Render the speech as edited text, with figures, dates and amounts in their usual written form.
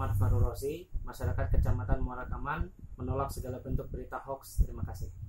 Muhammad Farul Rosi, masyarakat Kecamatan Muara Kaman, menolak segala bentuk berita hoax. Terima kasih.